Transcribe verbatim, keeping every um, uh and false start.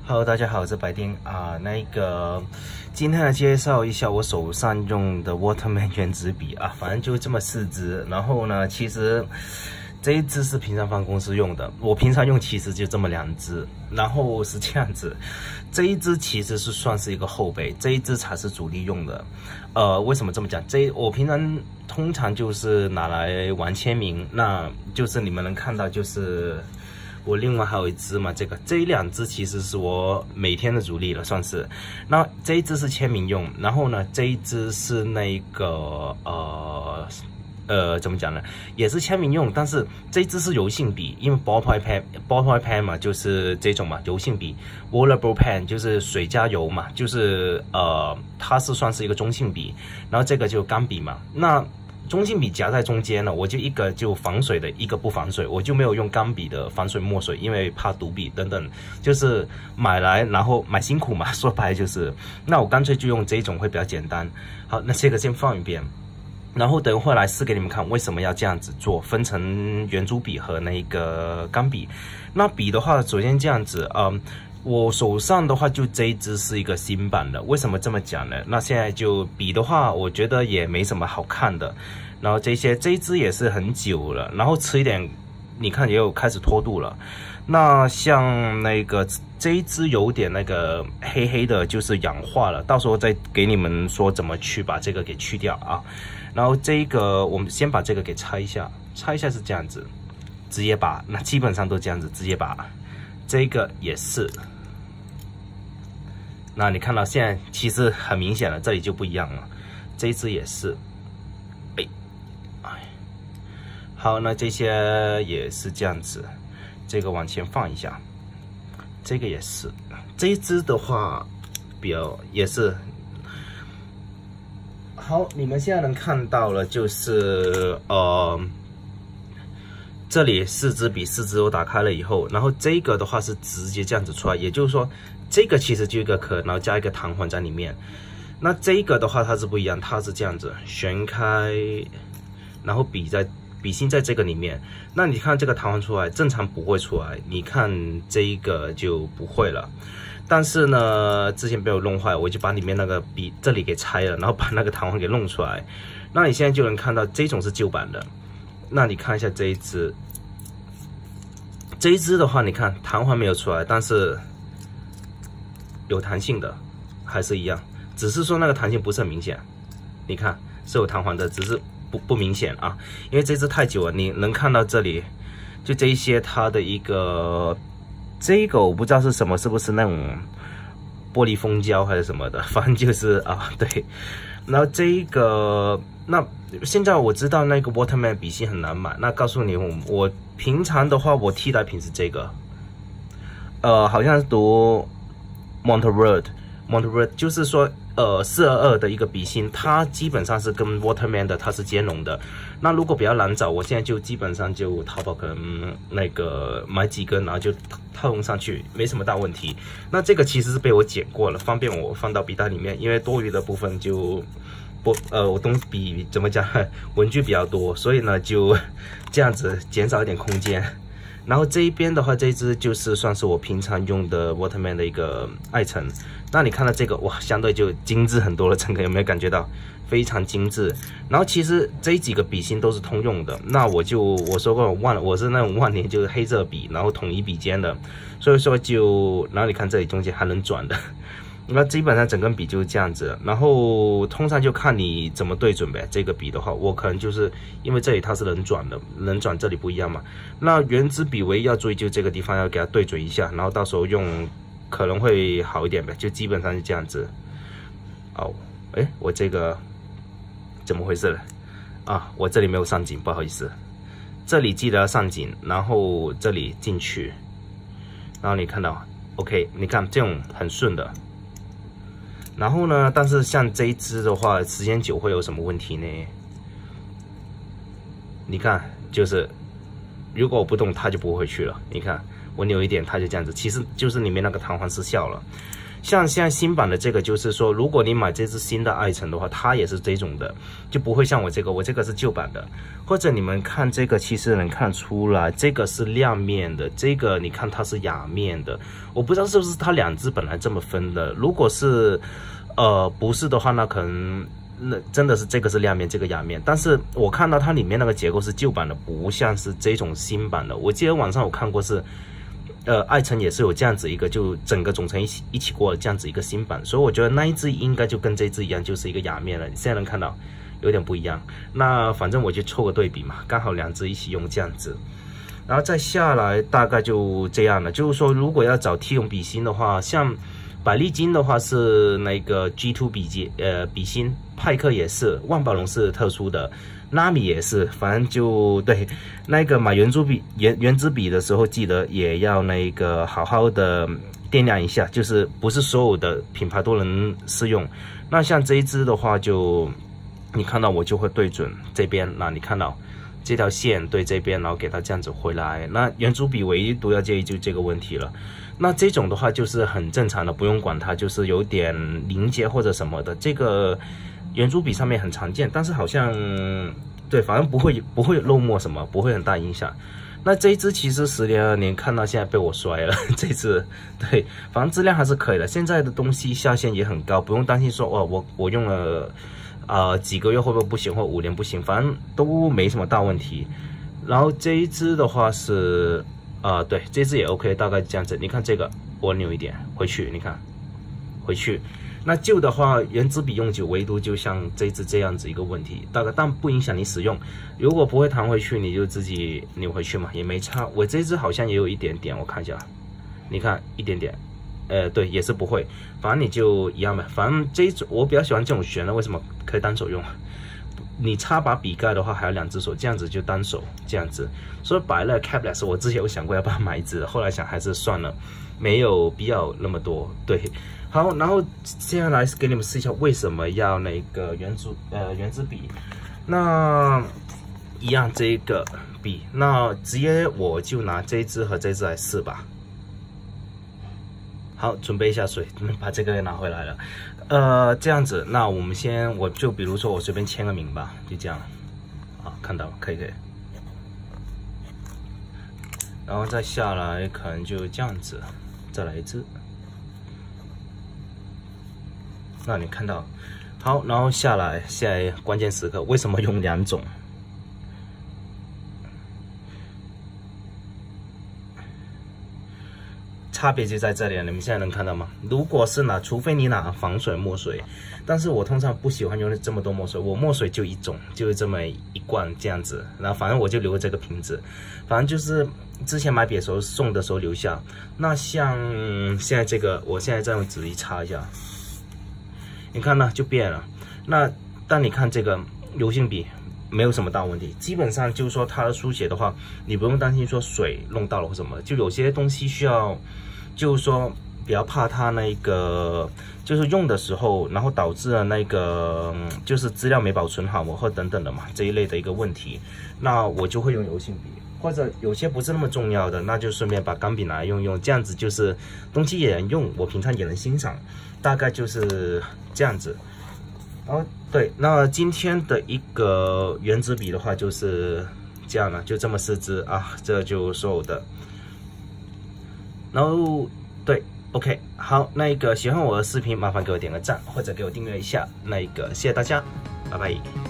Hello， 大家好，我是白丁啊。那个，今天来介绍一下我手上用的 Waterman 原子笔啊，反正就这么四支。然后呢，其实这一支是平常放公司用的，我平常用其实就这么两支。然后是这样子，这一支其实是算是一个后备，这一支才是主力用的。呃，为什么这么讲？这我平常通常就是拿来玩签名，那就是你们能看到就是。我另外还有一支嘛，这个这一两支其实是我每天的主力了，算是。那这一支是签名用，然后呢，这一支是那个呃呃怎么讲呢？也是签名用，但是这一支是油性笔，因为 ballpoint pen ballpoint pen 嘛，就是这种嘛，油性笔 ，rollable pen 就是水加油嘛，就是呃它是算是一个中性笔，然后这个就钢笔嘛，那。中性笔夹在中间了，我就一个就防水的，一个不防水，我就没有用钢笔的防水墨水，因为怕毒笔等等，就是买来然后买辛苦嘛，说白了就是，那我干脆就用这种会比较简单。好，那这个先放一边，然后等会来试给你们看为什么要这样子做，分成圆珠笔和那个钢笔。那笔的话，首先这样子，嗯。我手上的话，就这一支是一个新版的。为什么这么讲呢？那现在就笔的话，我觉得也没什么好看的。然后这些这一支也是很久了，然后吃一点，你看也有开始脱度了。那像那个这一支有点那个黑黑的，就是氧化了。到时候再给你们说怎么去把这个给去掉啊。然后这个我们先把这个给拆一下，拆一下是这样子，直接把，那基本上都这样子，直接把。这个也是。那你看到现在其实很明显了，这里就不一样了。这一支也是，哎，哎，好，那这些也是这样子，这个往前放一下，这个也是。这一支的话，比较也是。好，你们现在能看到了，就是呃，这里四支笔，四支我打开了以后，然后这个的话是直接这样子出来，也就是说。这个其实就一个壳，然后加一个弹簧在里面。那这个的话它是不一样，它是这样子旋开，然后笔在笔芯在这个里面。那你看这个弹簧出来，正常不会出来。你看这一个就不会了。但是呢，之前被我弄坏，我就把里面那个笔这里给拆了，然后把那个弹簧给弄出来。那你现在就能看到这种是旧版的。那你看一下这一支，这一支的话，你看弹簧没有出来，但是。有弹性的，还是一样，只是说那个弹性不是很明显。你看是有弹簧的，只是不不明显啊，因为这支太久了，你能看到这里，就这一些它的一个，这个我不知道是什么，是不是那种玻璃封胶还是什么的，反正就是啊对。然后这一个，那现在我知道那个 Waterman 笔芯很难买，那告诉你，我我平常的话，我替代品是这个，呃，好像是读。Monteverde Monteverde 就是说，呃，四二二的一个笔芯，它基本上是跟 Waterman 的它是兼容的。那如果比较难找，我现在就基本上就淘宝可能那个买几根，然后就套用上去，没什么大问题。那这个其实是被我剪过了，方便我放到笔袋里面，因为多余的部分就不呃，我东笔怎么讲，文具比较多，所以呢就这样子减少一点空间。然后这一边的话，这一支就是算是我平常用的 Waterman 的一个爱橙。那你看到这个哇，相对就精致很多了，整个有没有感觉到非常精致？然后其实这几个笔芯都是通用的。那我就我说过万，我是那种万年就是黑色笔，然后统一笔尖的，所以说就，然后你看这里中间还能转的。那基本上整根笔就是这样子，然后通常就看你怎么对准呗。这个笔的话，我可能就是因为这里它是能转的，能转这里不一样嘛。那原子笔唯一要注意就这个地方要给它对准一下，然后到时候用可能会好一点呗。就基本上是这样子。哦，哎，我这个怎么回事了？啊，我这里没有上紧，不好意思。这里记得要上紧，然后这里进去，然后你看到 ，OK， 你看这种很顺的。然后呢，但是像这一支的话，时间久会有什么问题呢？你看，就是如果我不动，它就不会去了。你看，我扭一点，它就这样子，其实就是里面那个弹簧失效了。 像现在新版的这个，就是说，如果你买这支新的爱辰的话，它也是这种的，就不会像我这个，我这个是旧版的。或者你们看这个，其实能看出来，这个是亮面的，这个你看它是哑面的。我不知道是不是它两只本来这么分的。如果是，呃，不是的话，那可能那真的是这个是亮面，这个哑面。但是我看到它里面那个结构是旧版的，不像是这种新版的。我记得网上我看过是。呃，爱辰也是有这样子一个，就整个总成一起一起过这样子一个新版，所以我觉得那一只应该就跟这只一样，就是一个哑面了。你现在能看到有点不一样。那反正我就凑个对比嘛，刚好两只一起用这样子，然后再下来大概就这样了。就是说，如果要找 T 用笔芯的话，像百利金的话是那个 G 二 笔记呃笔芯，派克也是，万宝龙是特殊的。纳米也是，反正就对那个买圆珠笔、圆圆珠笔的时候，记得也要那个好好的掂量一下，就是不是所有的品牌都能适用。那像这一支的话就，就你看到我就会对准这边，那你看到这条线对这边，然后给它这样子回来。那圆珠笔唯独要介意就这个问题了。那这种的话就是很正常的，不用管它，就是有点凝结或者什么的，这个。圆珠笔上面很常见，但是好像对，反正不会不会漏墨什么，不会很大影响。那这一支其实十年二年看到现在被我摔了，这支对，反正质量还是可以的。现在的东西下限也很高，不用担心说哦，我我用了呃几个月会不会不行，或五年不行，反正都没什么大问题。然后这一支的话是呃对，这支也 OK， 大概这样子。你看这个我扭一点回去，你看回去。那旧的话，圆珠笔用久，唯独就像这支这样子一个问题，大概但不影响你使用。如果不会弹回去，你就自己扭回去嘛，也没差。我这支好像也有一点点，我看一下，你看一点点，呃，对，也是不会。反正你就一样呗。反正这一种我比较喜欢这种旋的，为什么可以单手用？你插把笔盖的话，还有两只手，这样子就单手这样子。所以白了 Capless， 我之前有想过要不要买一支，后来想还是算了，没有必要那么多。对。好，然后接下来是给你们试一下为什么要那个圆珠呃圆珠笔。那一样这个笔，那直接我就拿这支和这支来试吧。好，准备一下水，把这个拿回来了。呃，这样子，那我们先我就比如说我随便签个名吧，就这样。好，看到了，可以可以。然后再下来可能就这样子，再来一支。那你看到，好，然后下来，下来关键时刻，为什么用两种？差别就在这里了，你们现在能看到吗？如果是拿，除非你拿防水墨水，但是我通常不喜欢用这么多墨水，我墨水就一种，就是这么一罐这样子，然后反正我就留了这个瓶子，反正就是之前买笔的时候送的时候留下。那像现在这个，我现在再用纸一擦一下。你看呢，就变了。那但你看这个油性笔没有什么大问题，基本上就是说它的书写的话，你不用担心说水弄到了或什么。就有些东西需要，就是说比较怕它那个，就是用的时候，然后导致了那个就是资料没保存好或等等的嘛，这一类的一个问题。那我就会用油性笔，或者有些不是那么重要的，那就顺便把钢笔拿来用用，这样子就是东西也能用，我平常也能欣赏。大概就是这样子，然后对，那今天的一个原子笔的话就是这样了，就这么四支啊，这就所有的。然后对 ，OK， 好，那个喜欢我的视频，麻烦给我点个赞，或者给我订阅一下，那个谢谢大家，拜拜。